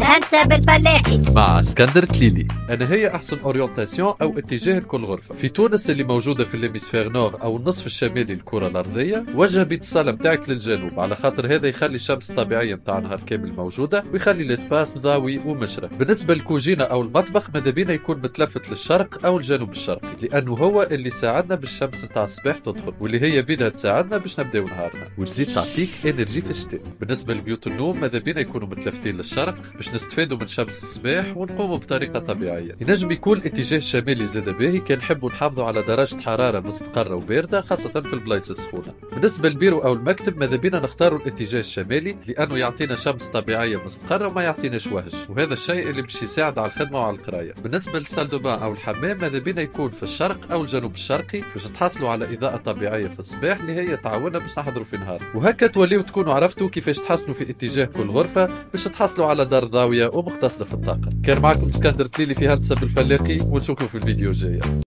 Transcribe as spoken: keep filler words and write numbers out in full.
الهندسة بالفلاحي مع اسكندر تليلي. أنا هي أحسن أورينتاسيون أو اتجاه لكل غرفة في تونس اللي موجودة في الليميسفير نور أو النصف الشمالي للكرة الأرضية. وجه بيت الصالة متاعك للجنوب، على خاطر هذا يخلي الشمس الطبيعية متاع نهار كامل موجودة ويخلي الاسباس ضاوي ومشرق. بالنسبة للكوجينة أو المطبخ ماذا بينا يكون متلفت للشرق أو الجنوب الشرقي، لأنه هو اللي ساعدنا بالشمس نتاع الصباح تدخل، واللي هي بيدها تساعدنا باش نبداو نهارنا وتزيد تعطيك انرجي في الشتاء. بالنسبة لبيوت النوم ماذا بينا يكونوا متلفتين للشرق باش نستفادوا من شمس الصباح ونقوموا بطريقة طبيعية. ينجم يكون اتجاه الشمالي زاد باهي كان نحبوا نحافظوا على درجة حرارة مستقرة وباردة خاصة في البلايص السخونة. بالنسبة للبيرو أو المكتب ماذا بينا نختاروا الاتجاه الشمالي لأنه يعطينا شمس طبيعية مستقرة وما يعطيناش وهج، وهذا الشيء اللي باش يساعد على الخدمة وعلى القراية. بالنسبة للسالدوبان أو الحمام ماذا بينا يكون في الشرق أو الجنوب الشرقي باش تحصلوا على إضاءة طبيعية في الصباح اللي هي تعاوننا باش نحضروا في نهار. وهكا توليوا تكونوا عرفتوا كيفاش تحسنوا في اتجاه كل غرفة باش تحصلوا على دار ضاوية ومقتصدة في الطاقة. كان معكم اسكندر تليلي في هندسة بالفلاقي، ونشوفكم في الفيديو الجاي.